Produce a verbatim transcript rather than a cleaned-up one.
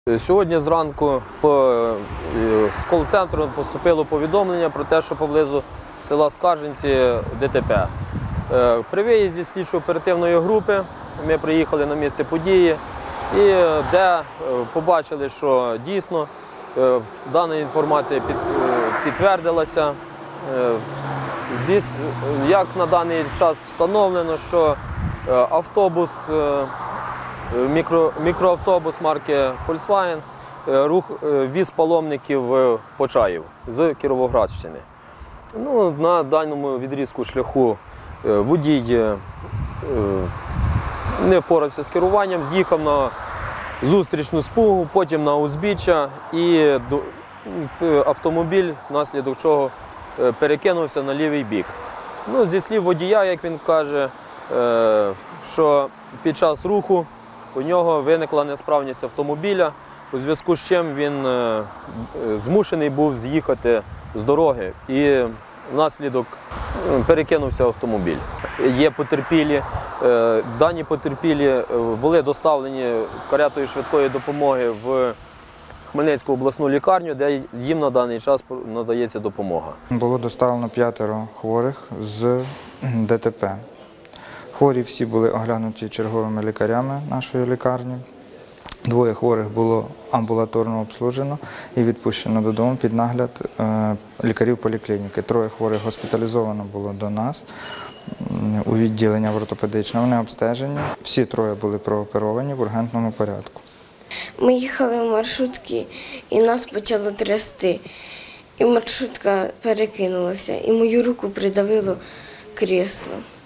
Сьогодні зранку з кол-центру поступило повідомлення про те, що поблизу села Скаржинці ДТП. При виїзді слідчо-оперативної групи ми приїхали на місце події, і де побачили, що дійсно дана інформація підтвердилася. Як на даний час встановлено, що автобус, Мікро, мікроавтобус марки Volkswagen рух віз паломників в Почаїв з Кіровоградщини. Ну, на даному відрізку шляху водій не впорався з керуванням, з'їхав на зустрічну смугу, потім на узбіччя, і автомобіль, внаслідок чого перекинувся на лівий бік. Ну, зі слів водія, як він каже, що під час руху у нього виникла несправність автомобіля, у зв'язку з чим він змушений був з'їхати з дороги і внаслідок перекинувся автомобіль. Є потерпілі, дані потерпілі були доставлені каретою швидкої допомоги в Хмельницьку обласну лікарню, де їм на даний час надається допомога. Було доставлено п'ятеро хворих з ДТП. Хворі всі були оглянуті черговими лікарями нашої лікарні. Двоє хворих було амбулаторно обслужено і відпущено додому під нагляд лікарів поліклініки. Троє хворих госпіталізовано було до нас у відділення в ортопедичне. Вони обстежені. Всі троє були прооперовані в ургентному порядку. Ми їхали в маршрутці, і нас почало трясти. І маршрутка перекинулася, і мою руку придавило крісло.